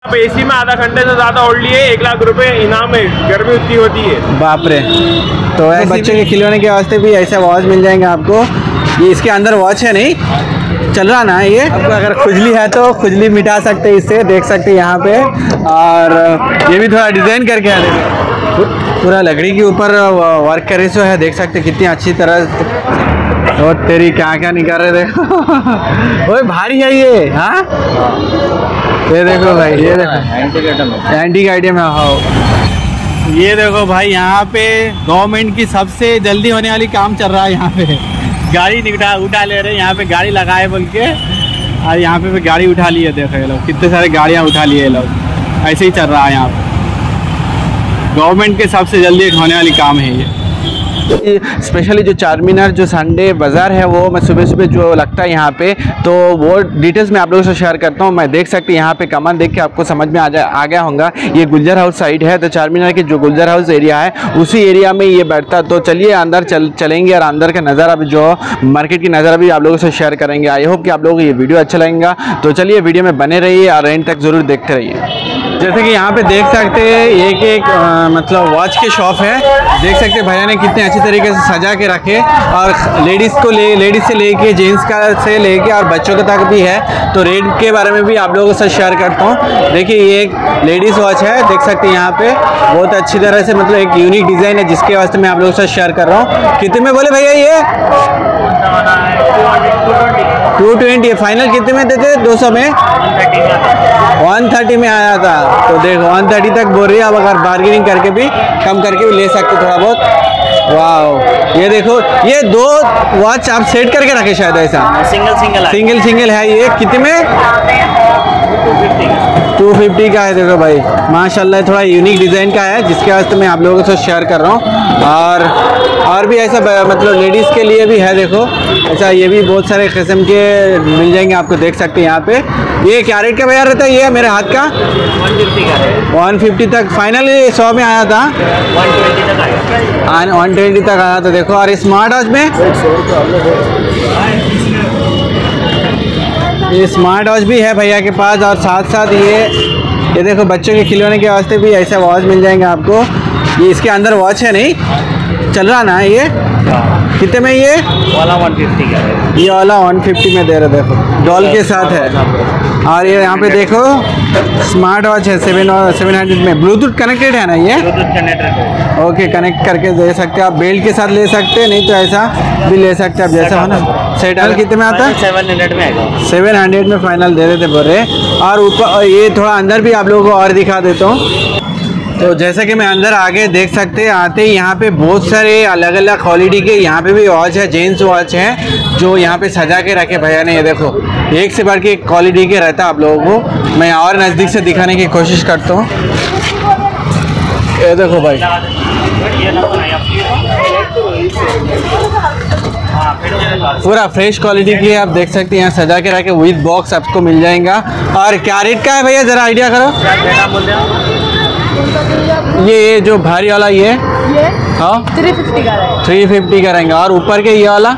आप एसी में आधा घंटे से ज्यादा ओढ़ लिए 1 लाख रुपए इनाम है। गर्मी उतनी होती है। बाप रे। तो बच्चों के खिलौने के वास्ते भी ऐसा वॉच मिल जाएंगे आपको। ये इसके अंदर वॉच है, नहीं चल रहा ना ये। आपको अगर खुजली है तो खुजली मिटा सकते हैं इससे, देख सकते हैं यहाँ पे। और ये भी थोड़ा डिजाइन करके आ पूरा लकड़ी के ऊपर वर्क करे सो है, देख सकते कितनी अच्छी तरह। और तेरी क्या क्या निकाल रहे देखो। ओए भारी है ये। हाँ ये देखो भाई, ये देखो एंटीक आइटम है। हाँ ये देखो भाई, यहाँ पे गवर्नमेंट की सबसे जल्दी होने वाली काम चल रहा है। यहाँ पे गाड़ी उठा ले रहे हैं, यहाँ पे गाड़ी लगाए बोल के। और यहाँ पे गाड़ी उठा ली है, देखो ये लोग कितने सारे गाड़ियाँ उठा लिए ये लोग। ऐसे ही चल रहा है यहाँ पे, गवर्नमेंट के सबसे जल्दी होने वाली काम है ये। स्पेशली जो चार मीनार जो संडे बाज़ार है वो मैं सुबह सुबह जो लगता है यहाँ पे, तो वो डिटेल्स मैं आप लोगों से शेयर करता हूँ। मैं देख सकते हैं यहाँ पे कमान देख के आपको समझ में आ गया होगा। ये गुलजार हाउस साइड है, तो चार मीनार के जो गुलजार हाउस एरिया है उसी एरिया में ये बैठता। तो चलिए अंदर चलेंगे और अंदर का नज़ारा भी, जो मार्केट की नज़ारा भी आप लोगों से शेयर करेंगे। आई होप कि आप लोगों को ये वीडियो अच्छा लगेगा। तो चलिए वीडियो में बने रहिए और एंड तक ज़रूर देखते रहिए। जैसे कि यहाँ पे देख सकते हैं एक मतलब वॉच की शॉप है। देख सकते हैं भैया ने कितने अच्छी तरीके से सजा के रखे। और लेडीज़ से लेके जेंट्स का से लेके और बच्चों के तक भी है। तो रेट के बारे में भी आप लोगों से शेयर करता हूँ। देखिए ये एक लेडीज़ वॉच है, देख सकते हैं यहाँ पे बहुत अच्छी तरह से, मतलब एक यूनिक डिज़ाइन है जिसके वास्ते मैं आप लोगों से शेयर कर रहा हूँ। कितने में बोले भैया ये? 220। फाइनल कितने में देते? 200 में 130 में आया था। तो देखो 130 तक बोल रही है। अब अगर बार्गेनिंग करके भी कम करके भी ले सकते थोड़ा बहुत। वाह ये देखो, ये 2 वॉच आप सेट करके रखे शायद, ऐसा सिंगल है। ये कितने में? 250 का है। देखो भाई माशाल्लाह, थोड़ा यूनिक डिज़ाइन का है जिसके वास्ते मैं आप लोगों से शेयर कर रहा हूँ। और भी ऐसा मतलब लेडीज़ के लिए भी है। देखो ऐसा ये भी बहुत सारे किस्म के मिल जाएंगे आपको, देख सकते हैं यहाँ पे। ये क्या रेट का भैया रहता है ये मेरे हाथ का? 150 तक। फाइनल 100 में आया था, 120 तक आया था। देखो और स्मार्ट वॉच में ये स्मार्ट वॉच भी है भैया के पास। और साथ साथ ये देखो बच्चों के खिलौने के वास्ते भी ऐसा वॉच मिल जाएंगे आपको। ये इसके अंदर वॉच है, नहीं चल रहा ना ये। कितने में ये वाला? 150 का है। ये वाला 150 में दे रहे, देखो डॉल के साथ है। और ये यहाँ पे देखो स्मार्ट वॉच है 700 में। ब्लूटूथ कनेक्टेड है ना ये? ब्लूटूथ कनेक्टेड है। ओके, कनेक्ट करके दे सकते हैं आप, बेल्ट के साथ ले सकते हैं, नहीं तो ऐसा भी ले सकते हैं आप, जैसा हो ना। सेट कितने में आता है? 700 में आएगा। 700 में फाइनल दे देते बोल रहे। और ऊपर ये थोड़ा अंदर भी आप लोगों को और दिखा देता हूँ। तो जैसे कि मैं अंदर आगे देख सकते हैं, आते ही यहाँ पे बहुत सारे अलग अलग क्वालिटी के यहाँ पे भी वॉच है, जेंट्स वॉच है जो यहाँ पे सजा के रखे भैया ने। ये देखो एक से बढ़ के एक क्वालिटी के रहता है। आप लोगों को मैं और नज़दीक से दिखाने की कोशिश करता हूँ। ये देखो भाई, पूरा फ्रेश क्वालिटी की है। आप देख सकते हैं यहाँ सजा के रखे विद बॉक्स आपको मिल जाएगा। और क्या रेट का है भैया, ज़रा आइडिया करो। ये जो भारी वाला ये हाँ 350 का रहेगा। और ऊपर के ये वाला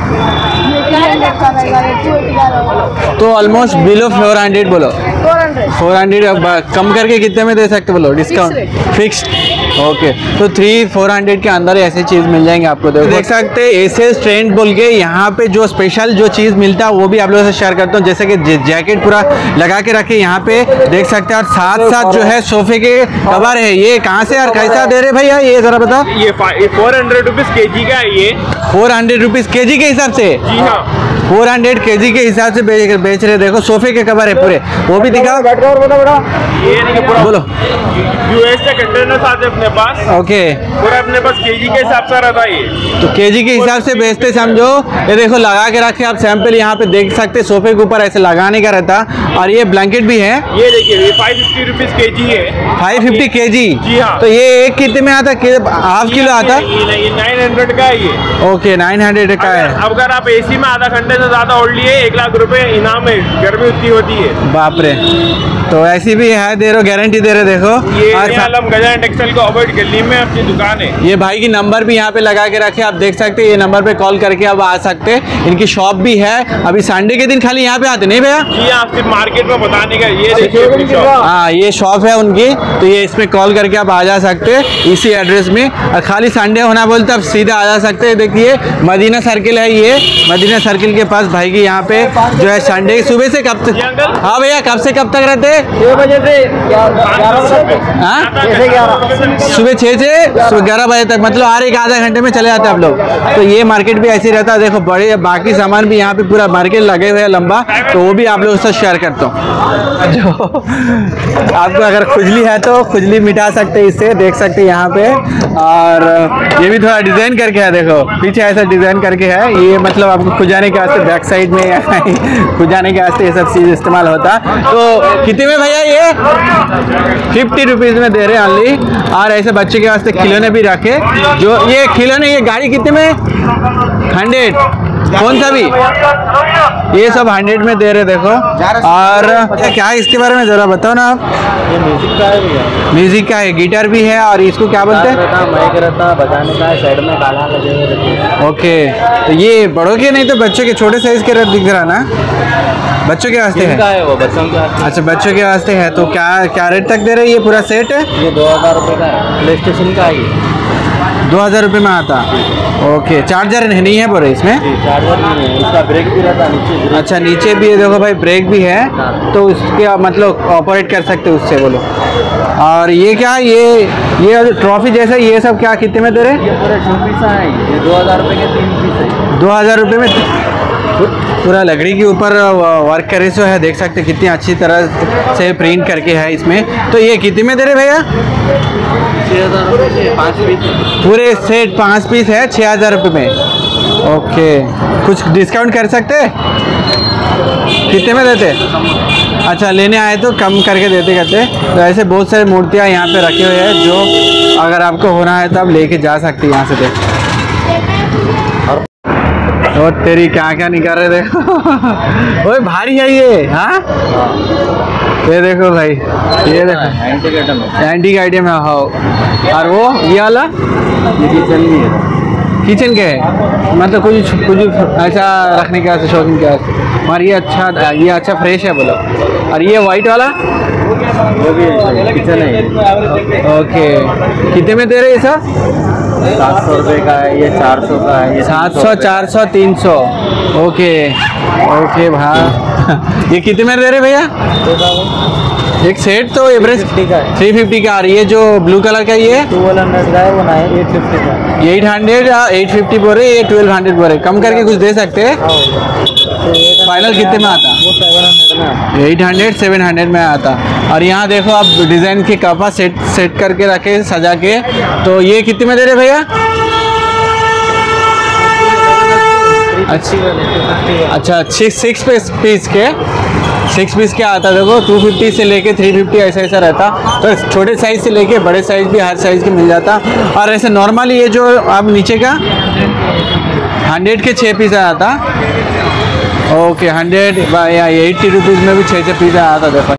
तो ऑलमोस्ट बिलो 400 बोलो। 400 कम करके कितने में दे सकते बोलो? Discount fixed. ओके, तो 300-400 के अंदर ऐसी चीज़ मिल जाएंगे आपको। देख सकते हैं एसएस ट्रेंड बोल के यहाँ पे जो स्पेशल जो चीज़ मिलता है वो भी आप लोगों से शेयर करता हूँ। जैसे कि जैकेट पूरा लगा के रखे यहाँ पे देख सकते हैं। और साथ साथ जो है सोफे के कवर है। ये कहाँ से और कैसा दे रहे भैया, ये ज़रा बताओ। ये 400 रुपीज़ kg का है। ये 400 रुपीज़ kg के हिसाब से? जी हाँ, 400 kg के हिसाब से बेच रहे। देखो सोफे के कवर है पूरे, वो भी दिखाओ। ये नहीं पूरा बोलो। यूएस से कंटेनर आते अपने पास। ओके, पूरा अपने पास केजी के हिसाब से रहता है ये। तो केजी के हिसाब से बेचते समझो। ये देखो लगा के रखे आप, सैंपल यहाँ पे देख सकते। सोफे के ऊपर ऐसे लगाने का रहता। और ये ब्लैंकेट भी है। ये देखिए ये 550 रुपीज़ kg है। 550 kg? जी हाँ। तो ये एक कितने में आता? हाफ किलो आता? ये 900 का है ये। ओके, 900 का है। अगर आप एसी में आधा घंटे से से ज्यादा ओढ़ लिए 1 लाख रुपए इनाम है, गर्मी उतनी होती है। बाप रे, तो ऐसी भी है, दे रहे, गारंटी दे रहे। देखो ये आलम गजान टेक्सटाइल को अवॉइड गली में अपनी दुकान है। ये भाई की नंबर भी यहाँ पे लगा के रखे, आप देख सकते हैं। ये नंबर पे कॉल करके आप आ सकते हैं। इनकी शॉप भी है। अभी संडे के दिन खाली यहाँ पे आते नहीं भैया? जी आप सिर्फ मार्केट में बताने का, ये देखिए हाँ ये शॉप है उनकी, तो ये इसमें कॉल करके आप आ जा सकते हैं इसी एड्रेस में। और खाली संडे होना बोलते आप सीधा आ जा सकते हैं। देखिए मदीना सर्किल है, ये मदीना सर्किल के पास भाई की यहाँ पे जो है संडे सुबह से कब तक? हाँ भैया, कब से कब तक रहते हैं? 6 बजे से हाँ सुबह 6 से 11 बजे तक, मतलब हर एक आधा घंटे में चले जाते हैं आप लोग। तो ये मार्केट भी ऐसे रहता है। देखो बड़े बाकी सामान भी यहाँ पे पूरा मार्केट लगे हुए हैं लंबा, तो वो भी आप लोगों के साथ शेयर करता हूँ। जो आपको अगर खुजली है तो खुजली मिटा सकते हैं इससे, देख सकते हैं यहाँ पे। और ये भी थोड़ा डिजाइन करके है, देखो पीछे ऐसा डिजाइन करके है। ये मतलब आपको खुजाने के वास्ते बैक साइड में या खुजाने के वास्ते ये सब चीज इस्तेमाल होता है। तो कितने में भैया? ये 50 रुपीज में दे रहे हैं ओनली। और ऐसे बच्चे के वास्ते खिलौने भी रखे। जो ये खिलौने, ये गाड़ी कितने में? 100। कौन सा भी? ये सब 100 में दे रहे, देखो। और क्या है इसके बारे में जरा बताओ ना आप। ये म्यूजिक का है भैया। म्यूजिक का है, गिटार भी है। और इसको क्या बोलते हैं? माइक रहता, बजाने का है, साइड में गाना लगे हुए रहते हैं। ओके, तो ये बड़ों के नहीं तो बच्चों के, छोटे साइज के दिख रहा ना, बच्चों के वास्ते किसका है। है वो? बच्चों का। अच्छा बच्चों के वास्ते है। तो क्या क्या रेट तक दे रहे हैं? ये पूरा सेट है ये 2000 रुपये का है, प्ले स्टेशन का है ये। 2000 रुपये में आता। ओके, चार्जर नहीं है बोले इसमें? जी, चार्जर नहीं है, इसका ब्रेक भी रहता है नीचे, ब्रेक। अच्छा नीचे भी है, देखो भाई ब्रेक भी है, तो उसके आप मतलब ऑपरेट कर सकते हो उससे, बोलो। और ये क्या, ये ट्रॉफी जैसा, ये सब क्या कितने में दे रहे? ये पूरे 6 पीस है, ये 2000 रुपये के 3 पीस है। 2000 रुपये में पूरा लकड़ी के ऊपर वर्क करे सो है, देख सकते कितनी अच्छी तरह से प्रिंट करके है इसमें। तो ये कितने में दे रहे भैया? 6000 रुपये से 5 पीस। पूरे सेट 5 पीस है 6000 रुपये में। ओके, कुछ डिस्काउंट कर सकते हैं? कितने में देते? अच्छा लेने आए तो कम करके देते करते। तो ऐसे बहुत सारी मूर्तियाँ यहाँ पे रखे हुए हैं, जो अगर आपको होना है तो आप लेके जा सकते हैं यहाँ से। देख और तेरी क्या क्या निकाल रहे, देखो। ओए भारी है ये। हाँ ये देखो भाई, ये देखो एंटीक आइटम है। एंटीक आइटम है। हाँ, और वो ये वाला ये किचन भी है। किचन के है, मतलब कुछ ऐसा रखने के वास्ते, शौकीन के वास्ते। और ये अच्छा फ्रेश है बोलो। और ये वाइट वाला वो भी किचन है। ओके, कितने में दे रहे ये सब? 700 रुपये का है, ये 400 का है, ये 700, 400, 300। ओके ओके भाई। ये कितने में दे रहे भैया? एक सेट तो एवरेज 350 का है। 350 का। और ये जो ब्लू कलर का ये 1200 का है, वो 850 का है। 800 या 850 बोल रहे, ये 1200 बोल रहे। कम करके कुछ दे सकते हैं? फाइनल कितने में आता? वो 700 में आता। 800, 700 में आता। और यहाँ देखो आप डिज़ाइन के कपा सेट करके रखे सजा के। तो ये कितने में दे रहे भैया? अच्छा 6 पीस के आता। देखो 250 से लेके 350 ऐसा रहता। तो छोटे साइज़ से लेके बड़े साइज़ भी हर साइज़ के मिल जाता। और ऐसे नॉर्मली ये जो अब नीचे का 100 के 6 पीस आता। ओके 100 या 80 रुपीज़ में भी 6 पीस आता। देखो